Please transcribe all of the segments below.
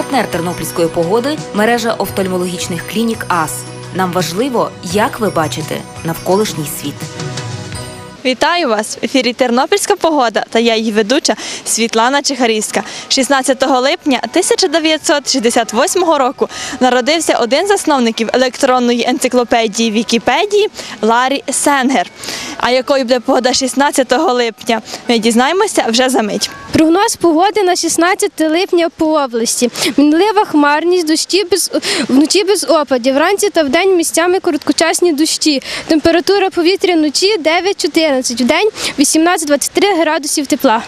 Партнер тернопільської погоди – мережа офтальмологічних клінік АС. Нам важливо, як ви бачите навколишній світ. Вітаю вас! В ефірі «Тернопільська погода» та я її ведуча Світлана Чехарівська. 16 липня 1968 року народився один з засновників електронної енциклопедії Вікіпедії Ларрі Сенгер. А якою буде погода 16 липня, ми дізнаємося вже за мить. Прогноз погоди на 16 липня по області. Мінлива хмарність, дощі вночі без опадів, вранці та вдень місцями короткочасні дощі. Температура повітря вночі 9-14, вдень 18-23 градусів тепла.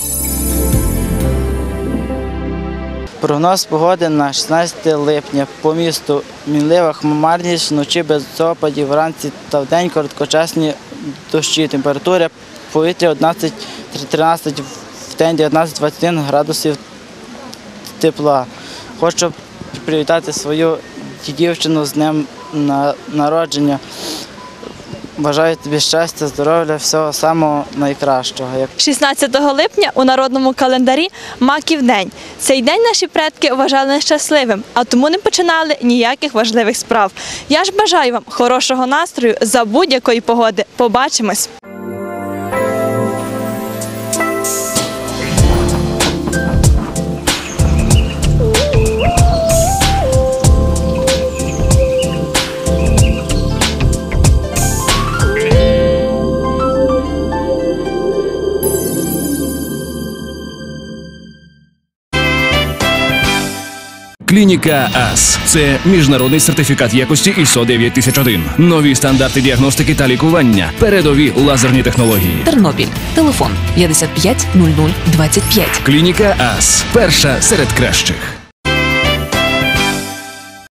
Прогноз погоди на 16 липня по місту. Мінлива хмарність, вночі без опадів, вранці та вдень короткочасні дощі. Температура повітря 11-13, в день 19-21 градусів тепла. Хочу привітати свою дівчину з днем народження. Бажаю тобі щастя, здоров'я, всього самого найкращого. 16 липня у народному календарі Маків день. Цей день наші предки вважали нещасливим, а тому не починали ніяких важливих справ. Я ж бажаю вам хорошого настрою за будь-якої погоди. Побачимось! Клініка АС – це міжнародний сертифікат якості ISO 9001. Нові стандарти діагностики та лікування. Передові лазерні технології. Тернопіль. Телефон 55 00 25. Клініка АС – перша серед кращих.